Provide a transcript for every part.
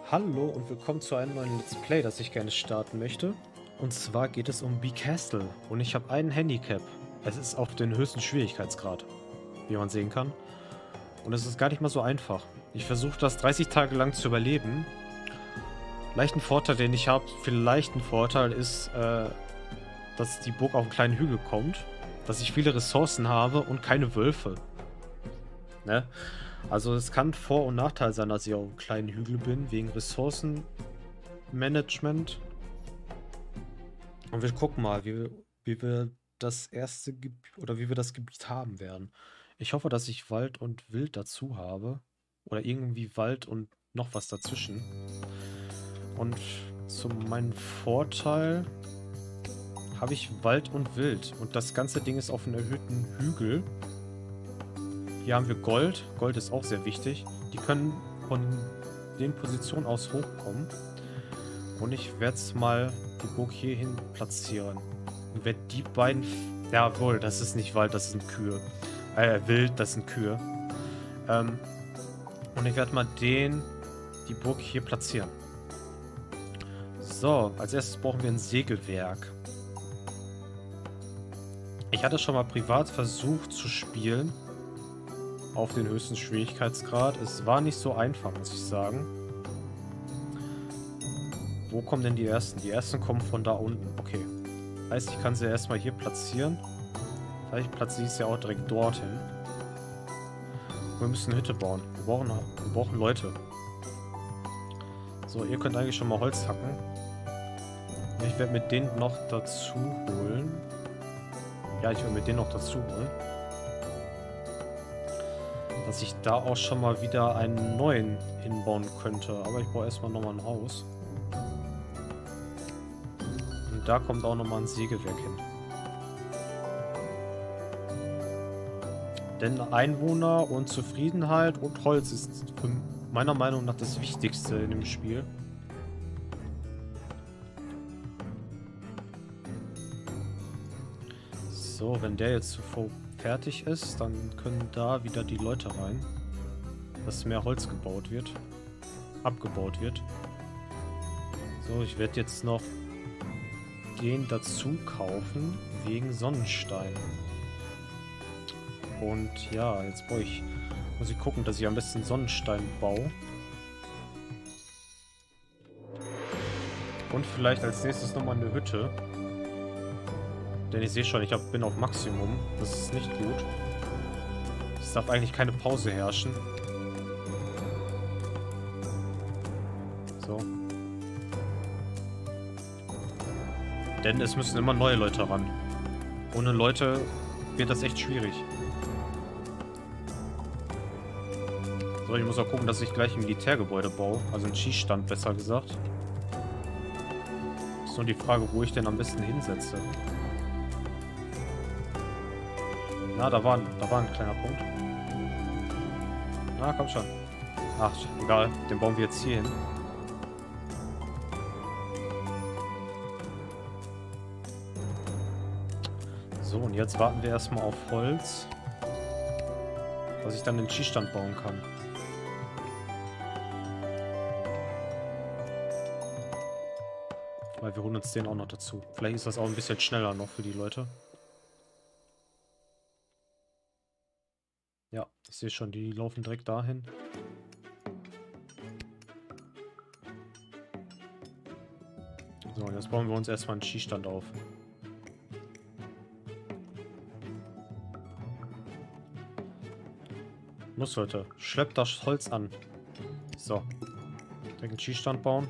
Hallo und willkommen zu einem neuen Let's Play, das ich gerne starten möchte. Und zwar geht es um B-Castle und ich habe ein Handicap. Es ist auf den höchsten Schwierigkeitsgrad, wie man sehen kann. Und es ist gar nicht mal so einfach. Ich versuche das 30 Tage lang zu überleben. Leichten Vorteil, den ich habe, vielleicht ein Vorteil ist, dass die Burg auf einen kleinen Hügel kommt, dass ich viele Ressourcen habe und keine Wölfe. Ne? Also es kann Vor- und Nachteil sein, dass ich auf einem kleinen Hügel bin, wegen Ressourcenmanagement. Und wir gucken mal, wie wir das erste Gebiet oder wie wir das Gebiet haben werden. Ich hoffe, dass ich Wald und Wild dazu habe. Oder irgendwie Wald und noch was dazwischen. Und zu meinem Vorteil habe ich Wald und Wild. Und das ganze Ding ist auf einem erhöhten Hügel. Hier haben wir Gold. Gold ist auch sehr wichtig. Die können von den Positionen aus hochkommen. Und ich werde es mal die Burg hierhin platzieren. Und werde die beiden... Jawohl, das ist nicht Wald, das sind Kühe. Wild, das sind Kühe. Und ich werde mal die Burg hier platzieren. So, als erstes brauchen wir ein Sägewerk. Ich hatte schon mal privat versucht zu spielen. Auf den höchsten Schwierigkeitsgrad. Es war nicht so einfach, muss ich sagen. Wo kommen denn die ersten? Die ersten kommen von da unten. Okay. Heißt, ich kann sie erstmal hier platzieren. Vielleicht platziere ich sie auch direkt dorthin. Wir müssen eine Hütte bauen. Wir brauchen Leute. So, ihr könnt eigentlich schon mal Holz hacken. Ich werde mit denen noch dazu holen. Ja, ich werde mit denen noch dazu holen. Dass ich da auch schon mal wieder einen neuen hinbauen könnte. Aber ich brauche erstmal nochmal ein Haus. Und da kommt auch nochmal ein Sägewerk hin. Denn Einwohner und Zufriedenheit und Holz ist meiner Meinung nach das Wichtigste in dem Spiel. So, wenn der jetzt fertig ist, dann können da wieder die Leute rein. Dass mehr Holz gebaut wird. Abgebaut wird. So, ich werde jetzt noch den dazu kaufen, wegen Sonnenstein. Und ja, jetzt muss ich gucken, dass ich am besten Sonnenstein baue. Und vielleicht als nächstes nochmal eine Hütte. Denn ich sehe schon, ich bin auf Maximum. Das ist nicht gut. Es darf eigentlich keine Pause herrschen. So. Denn es müssen immer neue Leute ran. Ohne Leute wird das echt schwierig. So, ich muss auch gucken, dass ich gleich ein Militärgebäude baue. Also ein Schießstand, besser gesagt. Ist nur die Frage, wo ich denn am besten hinsetze. Na, da war ein kleiner Punkt. Na, komm schon. Ach, egal. Den bauen wir jetzt hier hin. So, und jetzt warten wir erstmal auf Holz. Dass ich dann den Schießstand bauen kann. Weil wir holen uns den auch noch dazu. Vielleicht ist das auch ein bisschen schneller noch für die Leute. Ja, ich sehe schon, die laufen direkt dahin. So, und jetzt bauen wir uns erstmal einen Schießstand auf. Los, Leute, schleppt das Holz an. So. Direkt einen Schießstand bauen.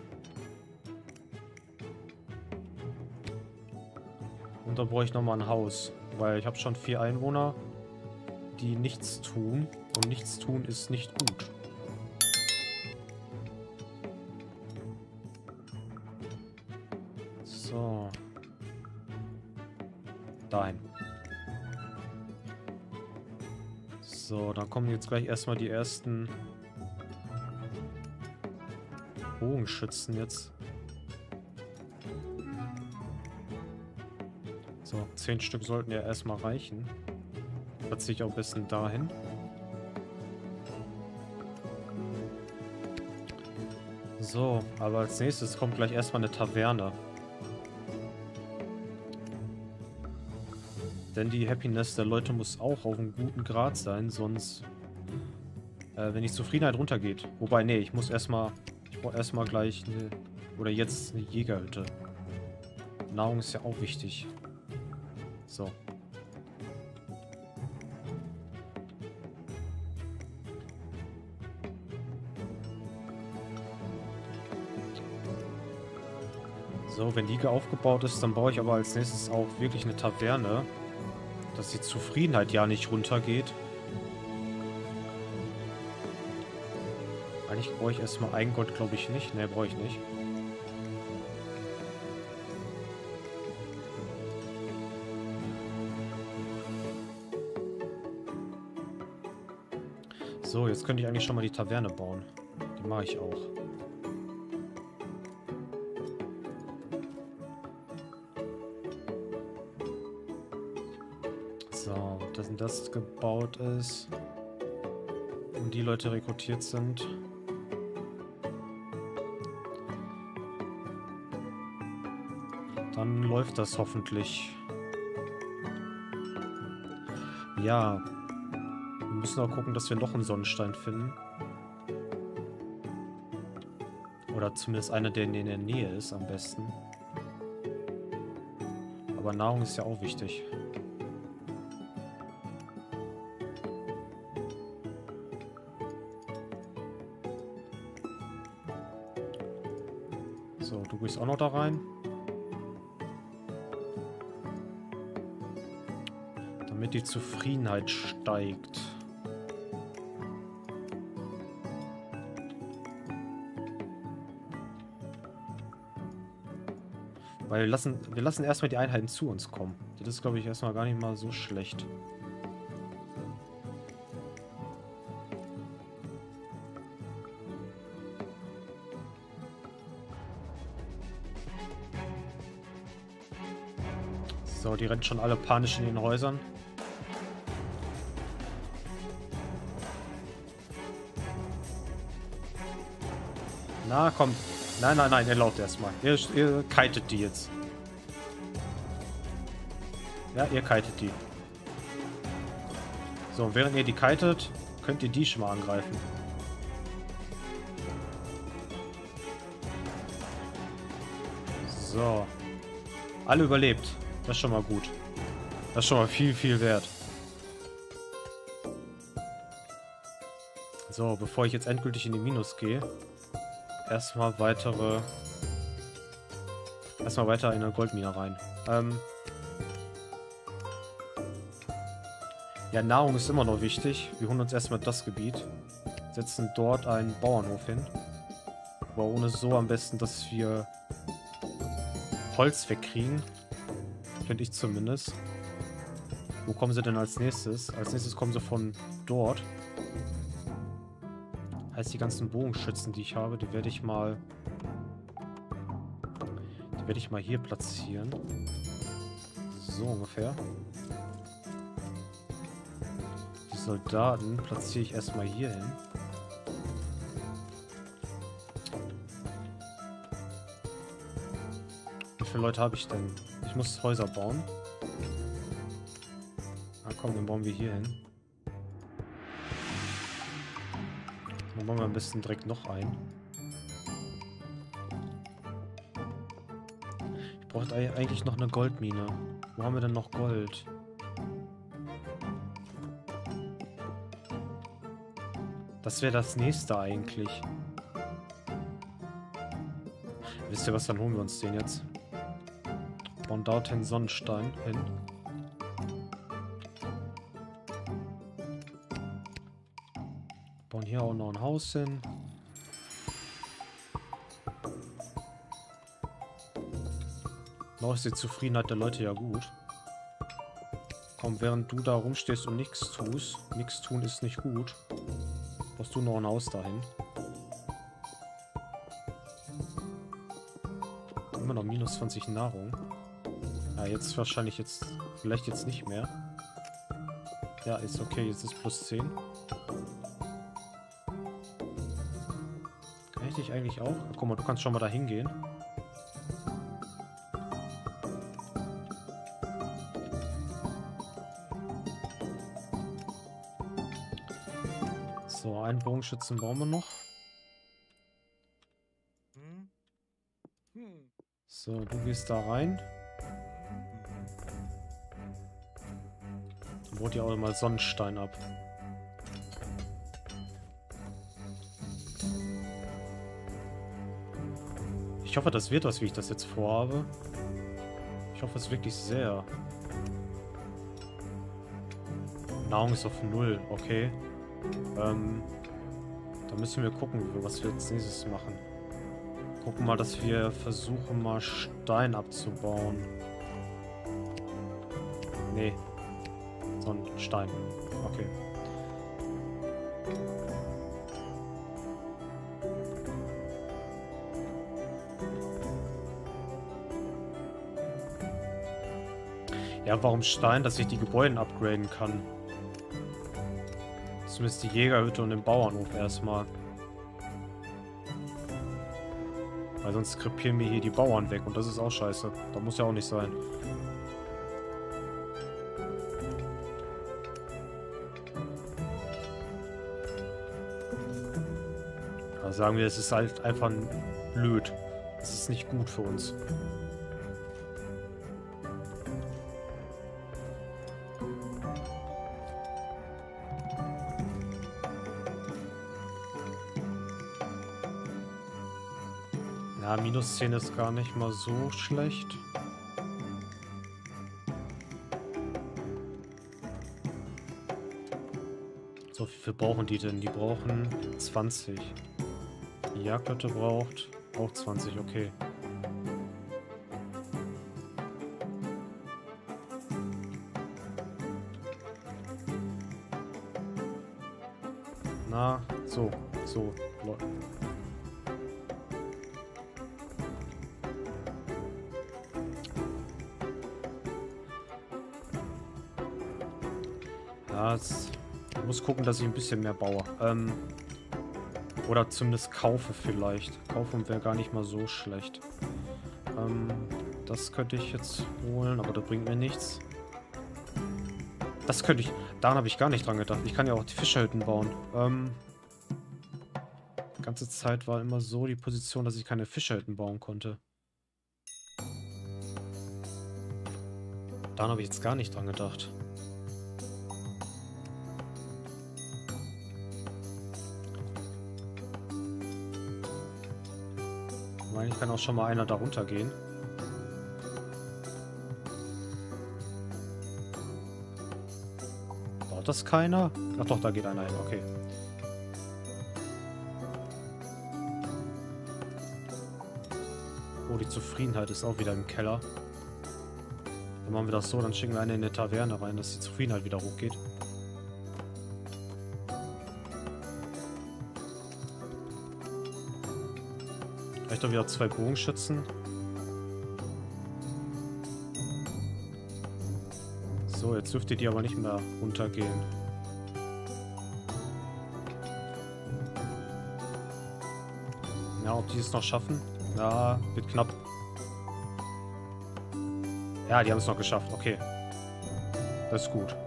Und dann brauche ich nochmal ein Haus. Weil ich habe schon 4 Einwohner, die nichts tun. Und nichts tun ist nicht gut. So. Dahin. So, dann kommen jetzt gleich erstmal die ersten Bogenschützen jetzt. So, 10 Stück sollten ja erstmal reichen. Platziere ich auch ein bisschen dahin. So, aber als nächstes kommt gleich erstmal eine Taverne. Denn die Happiness der Leute muss auch auf einem guten Grad sein, sonst, wenn die Zufriedenheit runtergeht. Wobei, nee, ich brauche erstmal gleich eine, oder jetzt eine Jägerhütte. Nahrung ist ja auch wichtig. So. So, wenn die aufgebaut ist, dann baue ich aber als nächstes auch wirklich eine Taverne, dass die Zufriedenheit ja nicht runtergeht. Eigentlich brauche ich erstmal einen Gold, glaube ich nicht. Ne, brauche ich nicht. So, jetzt könnte ich eigentlich schon mal die Taverne bauen. Die mache ich auch. So, dass das gebaut ist und die Leute rekrutiert sind. Dann läuft das hoffentlich. Ja, wir müssen auch gucken, dass wir noch einen Sonnenstein finden. Oder zumindest einer, der in der Nähe ist, am besten. Aber Nahrung ist ja auch wichtig. So, du gehst auch noch da rein. Damit die Zufriedenheit steigt. Weil wir lassen erstmal die Einheiten zu uns kommen. Das ist, glaube ich, erstmal gar nicht mal so schlecht. So, die rennen schon alle panisch in den Häusern. Na, komm. Nein, nein, nein, erlaubt erstmal. Ihr kitet die jetzt. Ja, ihr kitet die. So, und während ihr die kitet, könnt ihr die schon mal angreifen. So. Alle überlebt. Das ist schon mal gut. Das ist schon mal viel, viel wert. So, bevor ich jetzt endgültig in die Minus gehe, erstmal weiter in eine Goldmine rein. Ja, Nahrung ist immer noch wichtig. Wir holen uns erstmal das Gebiet. Setzen dort einen Bauernhof hin. Aber ohne so am besten, dass wir Holz wegkriegen. Finde ich zumindest. Wo kommen sie denn als nächstes? Als nächstes kommen sie von dort. Heißt, die ganzen Bogenschützen, die ich habe, die werde ich mal hier platzieren. So ungefähr. Die Soldaten platziere ich erstmal hier hin. Wie viele Leute habe ich denn? Ich muss Häuser bauen. Na komm, dann bauen wir hier hin. Dann bauen wir am besten direkt noch ein. Ich brauche eigentlich noch eine Goldmine. Wo haben wir denn noch Gold? Das wäre das nächste eigentlich. Wisst ihr was, dann holen wir uns den jetzt. Bauen dorthin Sonnenstein hin. Bauen hier auch noch ein Haus hin. Noch ist die Zufriedenheit der Leute ja gut. Komm, während du da rumstehst und nichts tust, nichts tun ist nicht gut, brauchst du noch ein Haus dahin. Immer noch minus 20 Nahrung. Ja, jetzt wahrscheinlich vielleicht jetzt nicht mehr. Ja, ist okay, jetzt ist plus 10. Kann ich bräuchte ich eigentlich auch. Guck mal, du kannst schon mal da hingehen. So, einen Bogenschützen brauchen wir noch. So, du gehst da rein. Dann baut ihr auch mal Sonnenstein ab. Ich hoffe, das wird was, wie ich das jetzt vorhabe. Ich hoffe es wirklich sehr. Nahrung ist auf 0, okay. Da müssen wir gucken, was wir als nächstes machen. Gucken mal, dass wir versuchen, mal Stein abzubauen. Nee. So ein Stein. Okay. Ja, warum Stein? Dass ich die Gebäude upgraden kann. Zumindest die Jägerhütte und den Bauernhof erstmal. Weil sonst krepieren mir hier die Bauern weg und das ist auch scheiße. Das muss ja auch nicht sein. Da sagen wir, es ist halt einfach blöd. Es ist nicht gut für uns. Ja, minus 10 ist gar nicht mal so schlecht. So, wie viel brauchen die denn? Die brauchen 20. Die Jagdhütte braucht auch 20, okay. Na, so, Leute. Ja, ich muss gucken, dass ich ein bisschen mehr baue. Oder zumindest kaufe vielleicht. Kaufen wäre gar nicht mal so schlecht. Das könnte ich jetzt holen, aber das bringt mir nichts. Das könnte ich... Daran habe ich gar nicht dran gedacht. Ich kann ja auch die Fischerhütten bauen. Die ganze Zeit war immer so die Position, dass ich keine Fischerhütten bauen konnte. Daran habe ich jetzt gar nicht dran gedacht. Eigentlich kann auch schon mal einer da runter gehen. Baut das keiner? Ach doch, da geht einer hin, okay. Oh, die Zufriedenheit ist auch wieder im Keller. Dann machen wir das so, dann schicken wir eine in eine Taverne rein, dass die Zufriedenheit wieder hochgeht. Vielleicht doch wieder 2 Bogenschützen. So, jetzt dürfte die aber nicht mehr runtergehen. Ja, ob die es noch schaffen? Ja, wird knapp. Ja, die haben es noch geschafft. Okay. Das ist gut.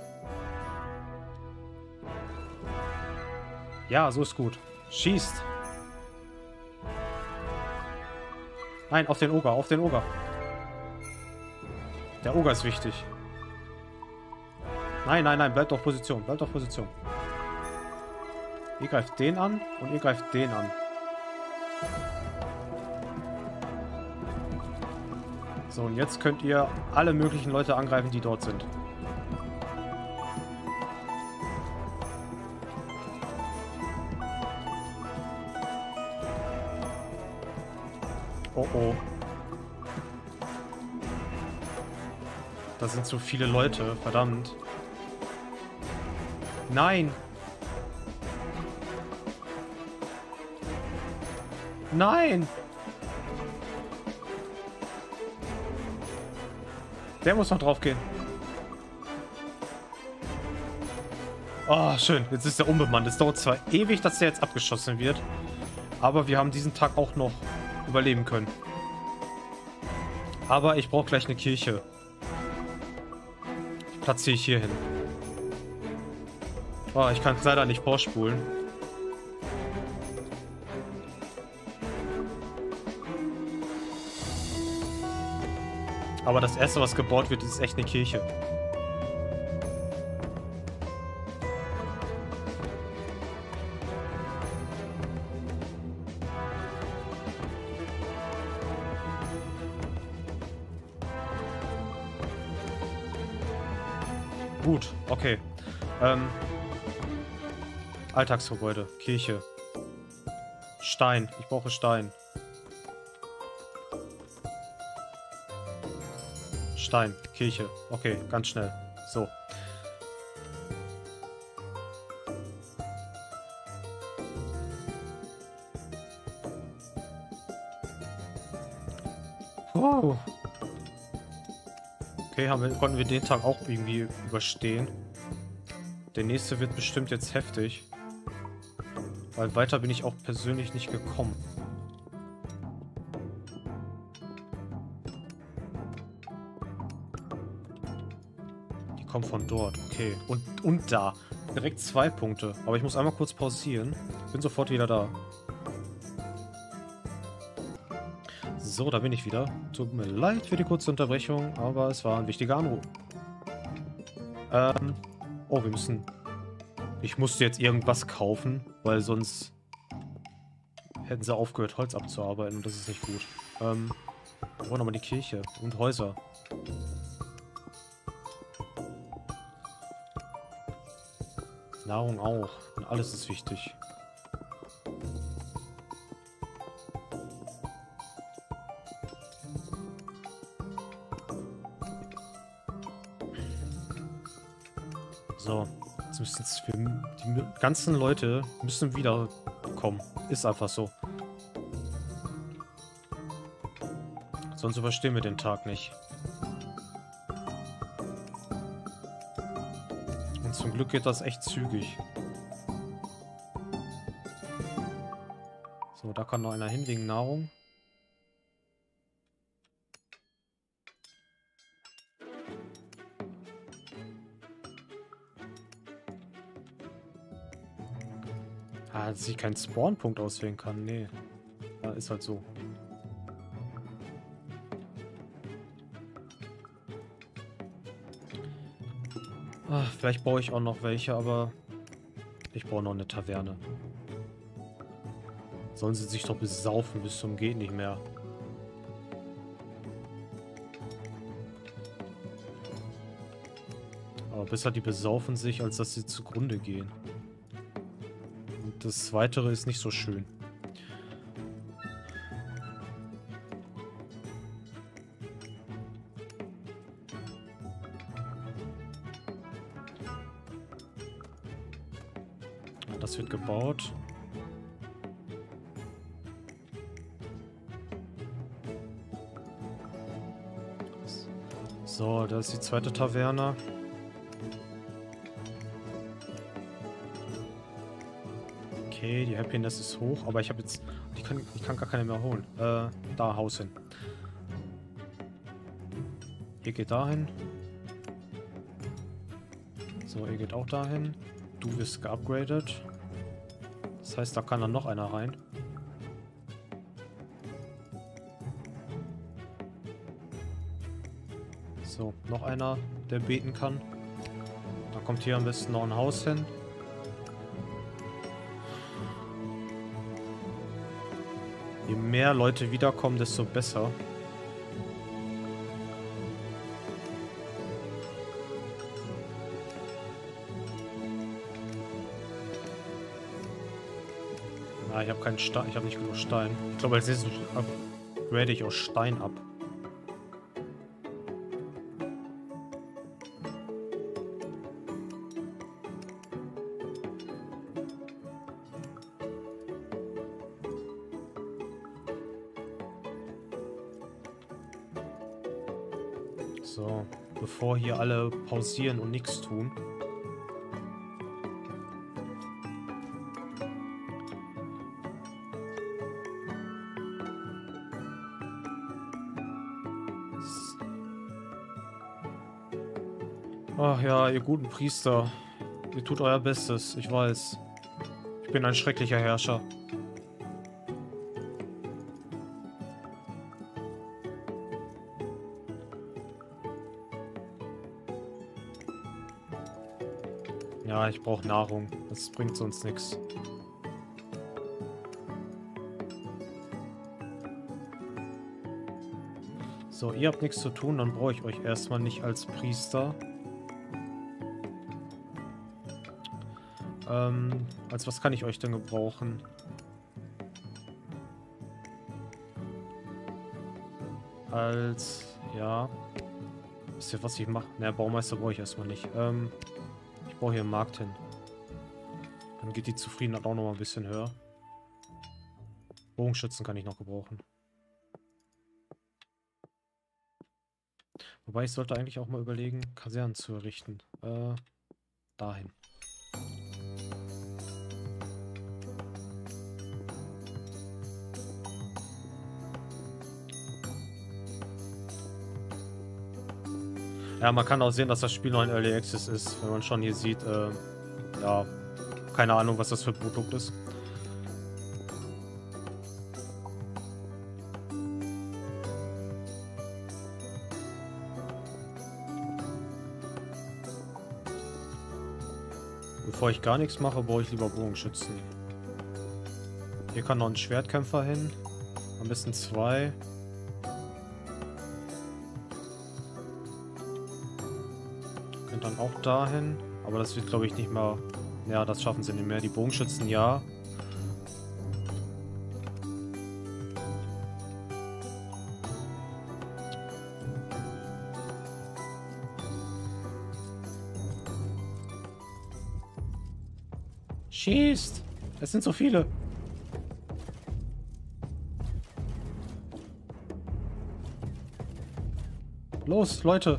Ja, so ist gut. Schießt. Nein, auf den Oger, auf den Oger. Der Oger ist wichtig. Nein, nein, nein, bleibt auf Position, bleibt auf Position. Ihr greift den an und ihr greift den an. So, und jetzt könnt ihr alle möglichen Leute angreifen, die dort sind. Oh oh. Da sind so viele Leute, verdammt. Nein! Nein! Der muss noch drauf gehen. Oh, schön. Jetzt ist der unbemannt. Es dauert zwar ewig, dass der jetzt abgeschossen wird. Aber wir haben diesen Tag auch noch überleben können. Aber ich brauche gleich eine Kirche. Die platziere ich hier hin. Oh, ich kann es leider nicht vorspulen. Aber das erste, was gebaut wird, ist echt eine Kirche. Gut, okay. Alltagsgebäude, Kirche. Stein, ich brauche Stein. Stein, Kirche. Okay, ganz schnell. So. Wow. Okay, konnten wir den Tag auch irgendwie überstehen. Der nächste wird bestimmt jetzt heftig. Weil weiter bin ich auch persönlich nicht gekommen. Die kommt von dort, okay. Und da. Direkt 2 Punkte. Aber ich muss einmal kurz pausieren. Bin sofort wieder da. So, da bin ich wieder. Tut mir leid für die kurze Unterbrechung, aber es war ein wichtiger Anruf. Oh, wir müssen... Ich musste jetzt irgendwas kaufen, weil sonst hätten sie aufgehört, Holz abzuarbeiten und das ist nicht gut. Wir brauchen aber die Kirche und Häuser. Nahrung auch. Und alles ist wichtig. So. Jetzt müssen die ganzen Leute müssen wiederkommen. Ist einfach so. Sonst überstehen wir den Tag nicht. Und zum Glück geht das echt zügig. So, da kann noch einer hin wegen Nahrung. Ah, dass ich keinen Spawnpunkt auswählen kann. Nee. Ja, ist halt so. Ach, vielleicht baue ich auch noch welche, aber ich brauche noch eine Taverne. Sollen sie sich doch besaufen bis zum geht nicht mehr. Aber besser die besaufen sich, als dass sie zugrunde gehen. Und das Weitere ist nicht so schön. Ja, das wird gebaut. So, da ist die zweite Taverne. Okay, die Happiness ist hoch, aber ich habe jetzt... Ich kann gar keine mehr holen. Da, Haus hin. Ihr geht dahin. So, ihr geht auch dahin. Du wirst geupgradet. Das heißt, da kann dann noch einer rein. So, noch einer, der beten kann. Da kommt hier am besten noch ein Haus hin. Je mehr Leute wiederkommen, desto besser. Ah, ich habe keinen Stein, ich habe nicht genug Stein. Ich glaube, als nächstes upgrade ich aus Stein ab. So, bevor hier alle pausieren und nichts tun. Ach ja, ihr guten Priester. Ihr tut euer Bestes, ich weiß. Ich bin ein schrecklicher Herrscher. Ja, ich brauche Nahrung. Das bringt sonst nichts. So, ihr habt nichts zu tun, dann brauche ich euch erstmal nicht als Priester. Als was kann ich euch denn gebrauchen? Ja. Wisst ihr, was ich mache? Ne, Baumeister brauche ich erstmal nicht. Ich brauche hier einen Markt hin. Dann geht die Zufriedenheit auch noch mal ein bisschen höher. Bogenschützen kann ich noch gebrauchen. Wobei ich sollte eigentlich auch mal überlegen, Kasernen zu errichten. Dahin. Ja, man kann auch sehen, dass das Spiel noch ein Early Access ist, wenn man schon hier sieht, ja, keine Ahnung, was das für ein Produkt ist. Bevor ich gar nichts mache, baue ich lieber Bogenschützen. Hier kann noch ein Schwertkämpfer hin. Am besten 2. Könnt dann auch dahin. Aber das wird, glaube ich, nicht mehr... Ja, das schaffen sie nicht mehr. Die Bogenschützen, ja. Schießt! Es sind so viele. Los, Leute.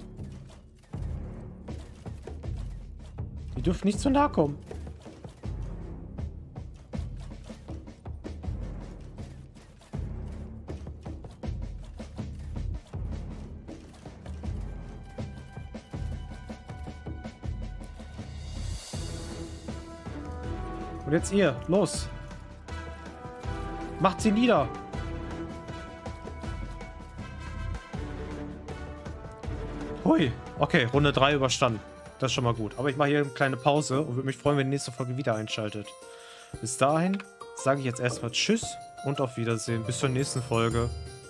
Die dürfen nicht zu nahe kommen. Und jetzt ihr, los. Macht sie nieder. Hui. Okay, Runde 3 überstanden. Das ist schon mal gut. Aber ich mache hier eine kleine Pause und würde mich freuen, wenn ihr nächste Folge wieder einschaltet. Bis dahin sage ich jetzt erstmal Tschüss und auf Wiedersehen. Bis zur nächsten Folge.